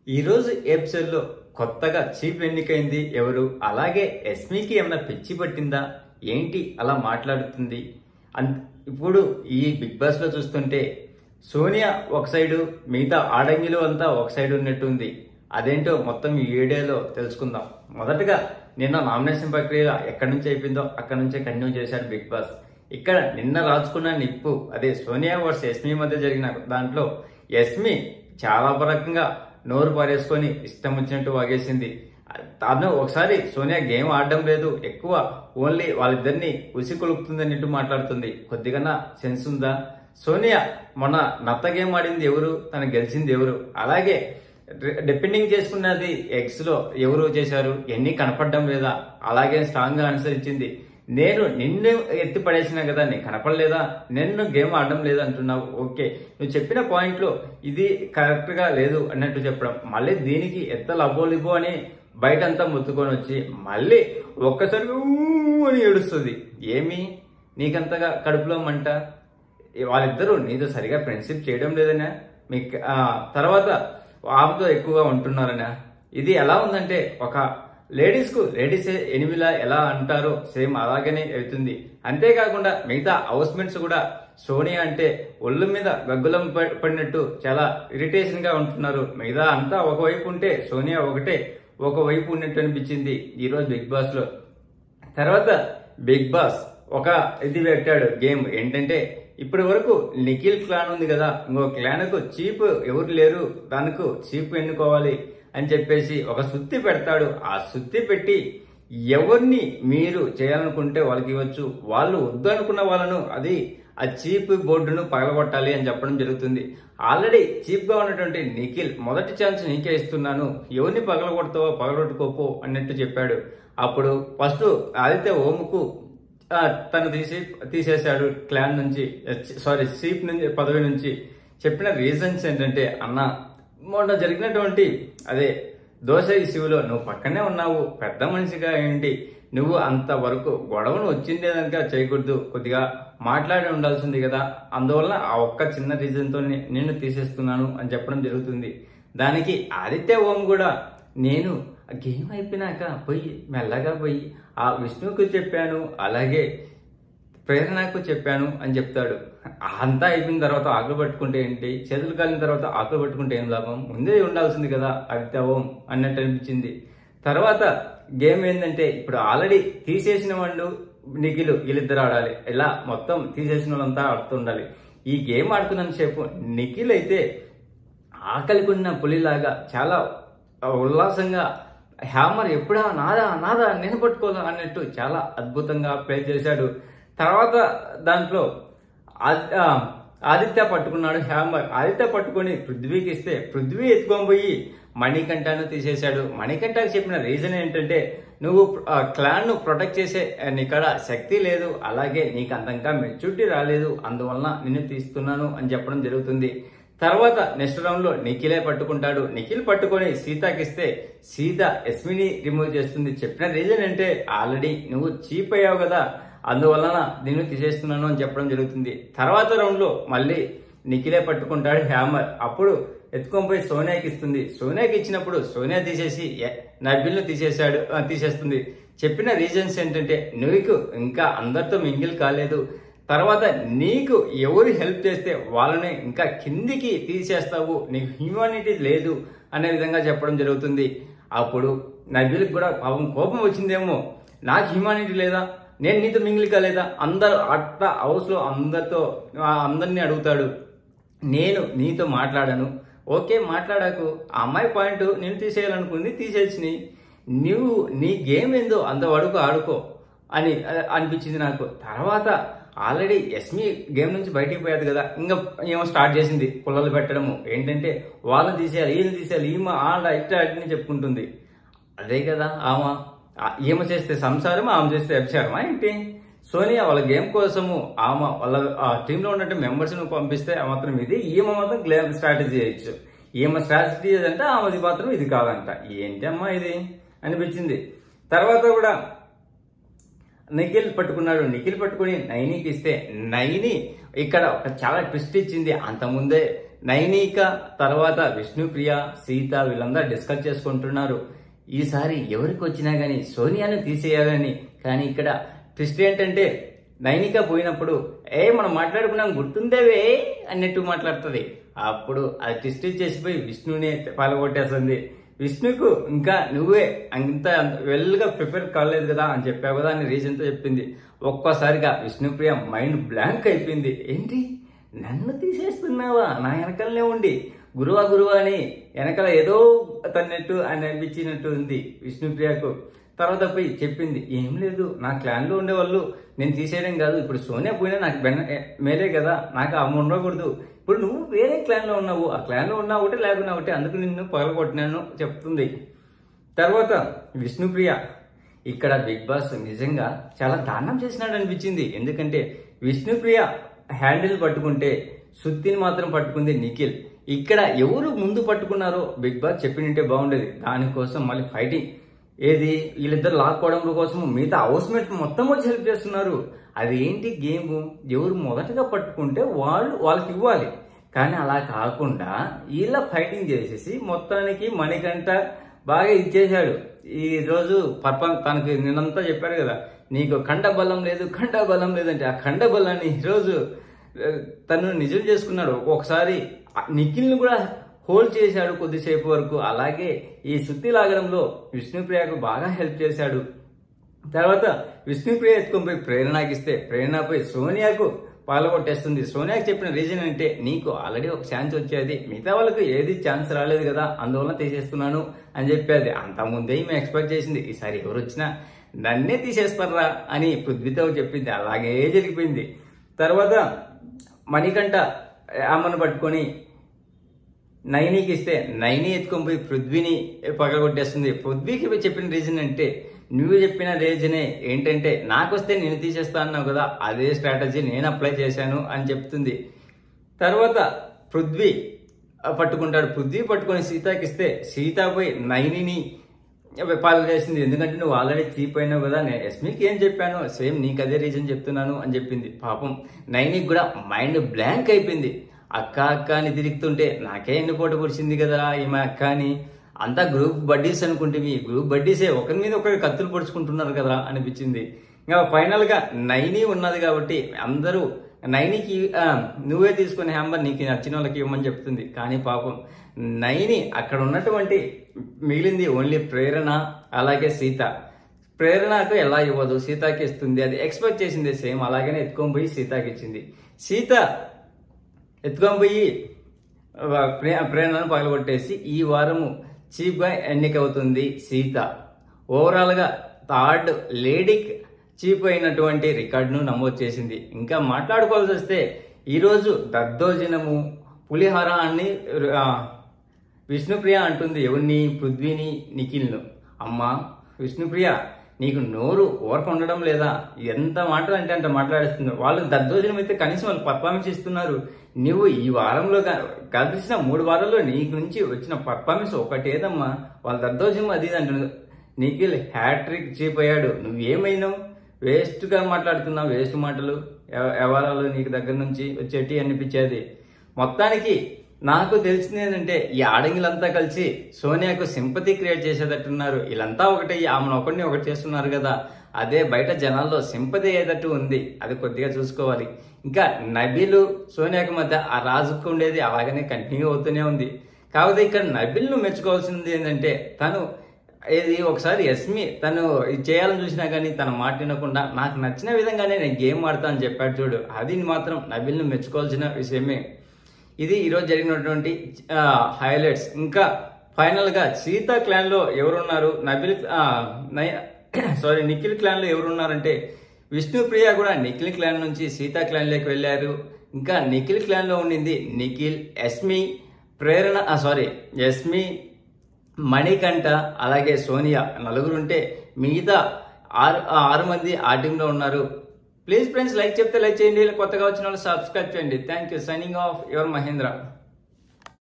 ఈ రోజు ఎపిసోడ్ లో కొత్తగా చీఫ్ ఎన్నికైంది ఎవరు, అలాగే ఎస్మికి ఏమైనా పిచ్చి పట్టిందా ఏంటి అలా మాట్లాడుతుంది. ఇప్పుడు ఈ బిగ్ బాస్ లో చూస్తుంటే సోనియా ఒక సైడు, మిగతా ఆడంగిలు అంతా ఒక సైడ్ ఉన్నట్టు ఉంది. అదేంటో మొత్తం ఈ వీడియోలో తెలుసుకుందాం. మొదటగా నిన్న నామినేషన్ ప్రక్రియ ఎక్కడి నుంచి అయిపోయిందో అక్కడి నుంచే కంటిన్యూ చేశాడు బిగ్ బాస్. ఇక్కడ నిన్న రాచుకున్న నిప్పు అదే సోనియా వర్సెస్ ఎస్మి మధ్య జరిగిన దాంట్లో ఎస్మి చాలా రకంగా నోరు పారేసుకొని ఇష్టం వచ్చినట్టు వాగేసింది. తను ఒకసారి సోనియా గేమ్ ఆడడం లేదు, ఎక్కువ ఓన్లీ వాళ్ళిద్దరిని ఉసి కొలుపుతుంది అన్నట్టు మాట్లాడుతుంది. కొద్దిగా సెన్స్ ఉందా? సోనియా మొన్న నత్త గేమ్ ఆడింది ఎవరు, తను గెలిచింది ఎవరు, అలాగే డిపెండింగ్ చేసుకున్నది ఎక్స్ లో ఎవరు చేశారు, ఎన్ని కనపడడం లేదా, అలాగే స్ట్రాంగ్ గా ఆన్సర్ ఇచ్చింది. నేను నిన్ను ఎత్తి పడేసినా కదా, నీకు కనపడలేదా, నిన్ను గేమ్ ఆడడం లేదు అంటున్నావు. ఓకే, నువ్వు చెప్పిన పాయింట్ లో ఇది కరెక్ట్ గా లేదు అన్నట్టు చెప్పడం, మళ్ళీ దీనికి ఎత్త లబోలిబో అని బయటంతా ముత్తుకొని వచ్చి మళ్ళీ ఒక్కసారి అని ఏడుస్తుంది. ఏమి నీకంతగా కడుపులో మంట? వాళ్ళిద్దరూ నీతో సరిగా ఫ్రెండ్షిప్ చేయడం లేదనా, మీకు తర్వాత ఆమెతో ఎక్కువగా ఉంటున్నారనా? ఇది ఎలా ఉందంటే, ఒక లేడీస్ కు లేడీస్ ఎనిమిలా ఎలా అంటారో సేమ్ అలాగనే అవుతుంది. అంతేకాకుండా మిగతా హౌస్మెంట్స్ కూడా సోనియా అంటే ఒళ్ళు మీద గగ్గులం పడినట్టు చాలా ఇరిటేషన్ గా ఉంటున్నారు. మిగతా అంతా ఒకవైపు ఉంటే సోనియా ఒకవైపు ఉన్నట్టు అనిపించింది ఈరోజు బిగ్ బాస్ లో. తర్వాత బిగ్ బాస్ ఒక ఇది పెట్టాడు గేమ్. ఏంటంటే ఇప్పటి వరకు నిఖిల్ క్లాన్ ఉంది కదా, ఇంకో క్లాన్ కు చీఫ్ ఎవరు లేరు, దానికి చీఫ్ ఎన్నుకోవాలి అని చెప్పేసి ఒక సుత్తి పెడతాడు. ఆ సుత్తి పెట్టి ఎవరిని మీరు చేయాలనుకుంటే వాళ్ళకి ఇవ్వచ్చు, వాళ్ళు వద్దు అనుకున్న వాళ్ళను అది ఆ చీఫ్ బోర్డును పగలగొట్టాలి అని చెప్పడం జరుగుతుంది. ఆల్రెడీ చీఫ్ గా ఉన్నటువంటి నిఖిల్ మొదటి ఛాన్స్ నీకే ఇస్తున్నాను, ఎవరిని పగలగొడతావో పగలగొట్టుకోపో అన్నట్టు చెప్పాడు. అప్పుడు ఫస్ట్ ఆదిత్య ఓముకు తను తీసేశాడు క్లాన్ నుంచి, చీఫ్ నుంచి, పదవి నుంచి. చెప్పిన రీజన్స్ ఏంటంటే, అన్న మొన్న జరిగినటువంటి అదే దోశ ఇష్యూలో నువ్వు పక్కనే ఉన్నావు, పెద్ద మనిషిగా ఏంటి నువ్వు అంతవరకు గొడవను వచ్చిందేదనక చేయకూడదు, కొద్దిగా మాట్లాడి ఉండాల్సింది కదా, అందువల్ల ఆ ఒక్క చిన్న రీజన్ తో నిన్ను తీసేస్తున్నాను అని చెప్పడం జరుగుతుంది. దానికి ఆదిత్య ఓం కూడా నేను గేమ్ అయిపోయినాక మెల్లగా పోయి ఆ విష్ణుకు చెప్పాను, అలాగే ప్రేరణకు చెప్పాను అని చెప్తాడు. అంతా అయిపోయిన తర్వాత ఆకులు పట్టుకుంటే ఏంటి, చేతులు కాలిన తర్వాత ఆకులు పట్టుకుంటే ఏం లాభం, ముందే ఉండాల్సింది కదా ఆదిత్య ఓం అన్నట్టు అనిపించింది. తర్వాత గేమ్ ఏంటంటే, ఇప్పుడు ఆల్రెడీ తీసేసిన వాళ్ళు నిఖిల్ వీళ్ళిద్దరు ఆడాలి, ఇలా మొత్తం తీసేసిన వాళ్ళంతా ఆడుతుండాలి. ఈ గేమ్ ఆడుతున్నంతసేపు నిఖిల్ అయితే ఆకలికున్న పులిలాగా చాలా ఉల్లాసంగా హ్యామర్ ఎప్పుడా నాదా నాదా నేను పట్టుకోదా అన్నట్టు చాలా అద్భుతంగా ప్లే చేశాడు. తర్వాత దాంట్లో ఆదిత్య పట్టుకున్నాడు హ్యామర్. ఆదిత్య పట్టుకొని పృథ్వీకి ఇస్తే పృథ్వీ ఎత్తుకొని పోయి మణికంఠను తీసేశాడు. మణికంఠకి చెప్పిన రీజన్ ఏంటంటే, నువ్వు క్లాన్ ను ప్రొటెక్ట్ చేసే నీకడ శక్తి లేదు, అలాగే నీకు అంతంగా మెచ్యూరిటీ రాలేదు, అందువలన నిన్ను తీస్తున్నాను అని చెప్పడం జరుగుతుంది. తర్వాత నెక్స్ట్ రౌండ్ లో నిఖిలే పట్టుకుంటాడు. నిఖిల్ పట్టుకొని సీతకిస్తే సీత ఎస్మిని రిమూవ్ చేస్తుంది. చెప్పిన రీజన్ అంటే, ఆల్రెడీ నువ్వు చీప్ అయ్యావు కదా, అందువలన నిన్ను తీసేస్తున్నాను అని చెప్పడం జరుగుతుంది. తర్వాత రౌండ్ లో మళ్ళీ నిఖిలే పట్టుకుంటాడు హ్యామర్. అప్పుడు ఎత్తుకొని పోయి సోనియాకి ఇస్తుంది. సోనియాకి ఇచ్చినప్పుడు సోనియా తీసేసి నబిల్ను తీసేస్తుంది. చెప్పిన రీజన్స్ ఏంటంటే, నీకు ఇంకా అందరితో మింగిల్ కాలేదు, తర్వాత నీకు ఎవరు హెల్ప్ చేస్తే వాళ్ళని ఇంకా కిందికి తీసేస్తావు, నీకు హ్యూమానిటీ లేదు అనే విధంగా చెప్పడం జరుగుతుంది. అప్పుడు నబిల్కి కూడా పాపం కోపం వచ్చిందేమో, నాకు హ్యూమానిటీ లేదా, నేను నీతో మింగిల్ కాలేదా, అందరూ అట్లా హౌస్ లో అందరినీ అడుగుతాడు, నేను నీతో మాట్లాడాను, ఓకే మాట్లాడాకు, ఆ అమ్మాయి పాయింట్ నేను తీసేయాలనుకుంది తీసేసి నువ్వు నీ గేమ్ ఏందో అంతవరకు ఆడుకో అని అనిపించింది నాకు. తర్వాత ఆల్రెడీ ఎస్మి గేమ్ నుంచి బయటికి పోయాది కదా, ఇంకా ఏమో స్టార్ట్ చేసింది పుల్లలు పెట్టడము. ఏంటంటే వాళ్ళని తీసేయాలి, వీళ్ళని తీసేయాలి, ఈమె ఆడ ఇట్లా అని చెప్పుకుంటుంది. అదే కదా ఈమె చేస్తే సంసారం, ఆమె చేస్తే అభిచారమా ఏంటి? సోనియా వాళ్ళ గేమ్ కోసము ఆమె వాళ్ళ టీంలో ఉన్నట్టు మెంబర్స్ ను పంపిస్తే మాత్రం ఇది, ఈమె మాత్రం గేమ్ స్ట్రాటజీ చేయొచ్చు, ఈమె స్ట్రాటజీ అంటే ఆమెది మాత్రం ఇది కాదంట. ఏంటి అమ్మా ఇది అనిపించింది. తర్వాత కూడా నిఖిల్ పట్టుకున్నాడు. నిఖిల్ పట్టుకుని నైనికి ఇస్తే నైని ఇక్కడ ఒక చాలా ట్విస్ట్ ఇచ్చింది. అంతకుముందే నైనిక తర్వాత విష్ణుప్రియ, సీత వీళ్ళందరూ డిస్కస్ చేసుకుంటున్నారు. ఈసారి ఎవరికి వచ్చినా గానీ సోనియాను తీసేయాలని. కానీ ఇక్కడ ట్విస్ట్ ఏంటంటే నైనిక పోయినప్పుడు మనం మాట్లాడుకున్నాం గుర్తుందేవే అన్నట్టు మాట్లాడుతుంది. అప్పుడు అది ట్విస్ట్ చేసిపోయి విష్ణునే పాల్గొట్టేస్తుంది. విష్ణుకు ఇంకా నువ్వే అంత వెల్గా ప్రిపేర్ కాలేదు కదా అని చెప్పావు కదా అని రీజన్తో చెప్పింది. ఒక్కసారిగా విష్ణుప్రియ మైండ్ బ్లాంక్ అయిపోయింది. ఏంటి నన్ను తీసేస్తున్నావా, నా వెనకలనే ఉండి గురువా అని వెనకాల ఏదో తన్నట్టు అని అనిపించినట్టు ఉంది విష్ణుప్రియకు. తర్వాత పోయి చెప్పింది, ఏం లేదు నా క్లాన్లో ఉండేవాళ్ళు నేను తీసేయడం కాదు, ఇప్పుడు సోనియా పోయినా నాకు మేలే కదా, నాకు అమ్మ ఉండకూడదు, ఇప్పుడు నువ్వు వేరే క్లాన్లో ఉన్నావు, ఆ క్లాన్లో ఉన్నా ఒకటి లేకున్నా ఒకటి, అందుకు నిన్ను పగలగొట్టినాను చెప్తుంది. తర్వాత విష్ణుప్రియ ఇక్కడ బిగ్ బాస్ నిజంగా చాలా దారుణం చేసినాడు అనిపించింది. ఎందుకంటే విష్ణుప్రియ హ్యాండిల్ పట్టుకుంటే సుత్తిని మాత్రం పట్టుకుంది నిఖిల్. ఇక్కడ ఎవరు ముందు పట్టుకున్నారో బిగ్ బాస్ చెప్పినంటే బాగుండేది. దానికోసం మళ్ళీ ఫైటింగ్ ఏది వీళ్ళిద్దరు లాక్కోవడం కోసం మిగతా హౌస్ మేట్ మొత్తం వచ్చి హెల్ప్ చేస్తున్నారు. అది ఏంటి గేమ్, ఎవరు మొదటగా పట్టుకుంటే వాళ్ళకి ఇవ్వాలి. కానీ అలా కాకుండా వీళ్ళ ఫైటింగ్ చేసేసి మొత్తానికి మణికంఠ బాగా ఇచ్చేశాడు. ఈ రోజు తనకి నిన్నంతా చెప్పాడు కదా, నీకు ఖండ బలం లేదంటే ఆ ఖండ బలాన్ని ఈరోజు తను నిజం చేసుకున్నాడు. ఒకసారి నిఖిల్ని కూడా హోల్డ్ చేశాడు కొద్దిసేపు వరకు. అలాగే ఈ సుత్తి లాగడంలో విష్ణుప్రియకు బాగా హెల్ప్ చేశాడు. తర్వాత విష్ణుప్రియ ఎత్తుకొని పోయి ప్రేరణకి ఇస్తే ప్రేరణ పోయి సోనియాకు పాల్గొట్టేస్తుంది. సోనియాకి చెప్పిన రీజన్ అంటే నీకు ఆల్రెడీ ఒక ఛాన్స్ వచ్చేది, మిగతా వాళ్ళకు ఏది ఛాన్స్ రాలేదు కదా, అందువల్ల తీసేస్తున్నాను అని చెప్పేది. అంతకుముందే ఈమె ఎక్స్పెక్ట్ చేసింది ఈసారి ఎవరు వచ్చినా నన్నే తీసేస్తారా అని పృథ్వీతో చెప్పింది. అలాగే జరిగిపోయింది. తర్వాత మణికంఠ ఆమెను పట్టుకొని నైనికి ఇస్తే నైని ఎత్తుకొని పోయి పృథ్వీని పగలగొట్టేస్తుంది. పృథ్వీకి చెప్పిన రీజన్ అంటే నువ్వు చెప్పిన రీజనే ఏంటంటే నాకొస్తే నేను తీసేస్తా అన్నావు కదా, అదే స్ట్రాటజీ నేను అప్లై చేశాను అని చెప్తుంది. తర్వాత పృథ్వీ పట్టుకుంటాడు. పృథ్వీ పట్టుకొని సీతకి ఇస్తే సీత పోయి నైనిని పాలు చేసింది. ఎందుకంటే నువ్వు ఆల్రెడీ చీప్ అయినావు కదా, నేను ఎస్మికి ఏం చెప్పాను సేమ్ నీకు అదే రీజన్ చెప్తున్నాను అని చెప్పింది. పాపం నైనికి కూడా మైండ్ బ్లాంక్ అయిపోయింది. అక్క అని తిరుగుతుంటే నాకే ఎన్నుపోటు పొడిచింది కదా ఈమె అక్క అని. అంతా గ్రూప్ బడ్డీస్ అనుకుంటే మీ గ్రూప్ బడ్డీసే ఒకరి మీద ఒకరి కత్తులు పొడుచుకుంటున్నారు కదా అనిపించింది. ఇంకా ఫైనల్ గా నైని ఉన్నది కాబట్టి అందరూ నైనికి నువ్వే తీసుకునే హ్యాంబర్ నీకు నచ్చిన వాళ్ళకి ఇవ్వమని చెప్తుంది. కానీ పాపం నైని అక్కడ ఉన్నటువంటి మిగిలింది ఓన్లీ ప్రేరణ అలాగే సీత. ప్రేరణకు ఎలా ఇవ్వదు, సీతకి ఇస్తుంది. అది ఎక్స్పెక్ట్ చేసింది సేమ్ అలాగనే ఎత్తుకొని పోయి సీతకి ఇచ్చింది. సీత ఎత్తుకొని పోయి ప్రేరణను పగలగొట్టేసి ఈ వారము చీఫ్ గా ఎన్నికవుతుంది సీత. ఓవరాల్ గా థర్డ్ లేడీ చీఫ్ అయినటువంటి రికార్డును నమోదు చేసింది. ఇంకా మాట్లాడుకోవాల్సి వస్తే ఈరోజు దద్దోజనము పులిహార అని విష్ణుప్రియ అంటుంది. ఎవరిని? పృథ్వీని, నిఖిల్ను. అమ్మా విష్ణుప్రియ నీకు నోరు ఓర్క ఉండడం లేదా? ఎంత మాటలు అంటే అంత మాట్లాడిస్తుంది. వాళ్ళు దద్దోజనం అయితే కనీసం వాళ్ళు పర్ఫార్మెన్స్ ఇస్తున్నారు. నువ్వు ఈ వారంలో కలిసిన 3 వారాల్లో నీకు నుంచి వచ్చిన పర్ఫార్మెన్స్ ఒకటేదమ్మా, వాళ్ళ దద్దోజనం అది అంటున్నారు. నిఖిల్ హ్యాట్రిక్ చీప్ అయ్యాడు. నువ్వేమైనావు? వేస్ట్గా మాట్లాడుతున్నావు, వేస్ట్ మాటలు వ్యవహారాలు నీకు దగ్గర నుంచి వచ్చేటి అనిపించేది. మొత్తానికి నాకు తెలిసింది ఏంటంటే ఈ ఆడంగిలంతా కలిసి సోనియాకు సింపతి క్రియేట్ చేసేటట్టున్నారు. వీళ్ళంతా ఒకటి ఆమెను ఒకటి చేస్తున్నారు కదా, అదే బయట జనాల్లో సింపతి అయ్యేటట్టు ఉంది. అది కొద్దిగా చూసుకోవాలి. ఇంకా నబీలు సోనియాకి మధ్య ఆ రాజుకు ఉండేది అలాగనే కంటిన్యూ అవుతూనే ఉంది. కాకపోతే ఇక్కడ నబీల్ను మెచ్చుకోవాల్సింది ఏంటంటే తను ఇది ఒకసారి ఎస్మి తను చేయాలని చూసినా కానీ తన మాట వినకుండా నాకు నచ్చిన విధంగానే నేను గేమ్ ఆడతా అని చెప్పాడు చూడు, అది మాత్రం నబీల్ను మెచ్చుకోవాల్సిన విషయమే. ఇది ఈరోజు జరిగినటువంటి హైలైట్స్. ఇంకా ఫైనల్ గా సీత క్లాన్ లో ఎవరున్నారు, నిఖిల్ క్లాన్ లో ఎవరున్నారంటే విష్ణుప్రియ కూడా నిఖిల్ క్లాన్ నుంచి సీత క్లాన్ లోకి వెళ్ళారు. ఇంకా నిఖిల్ క్లాన్ లో ఉండింది నిఖిల్, ఎస్మి, ఎస్మి, మణికంఠ అలాగే సోనియా, 4 ఉంటే మిగతా 6 మంది ఆ టీంలో ఉన్నారు. ప్లీజ్ ఫ్రెండ్స్ లైక్ చెప్తే లైక్ చేయండి, కొత్తగా వచ్చిన వాళ్ళు సబ్స్క్రైబ్ చేయండి. Thank you. Signing off your Mahindra.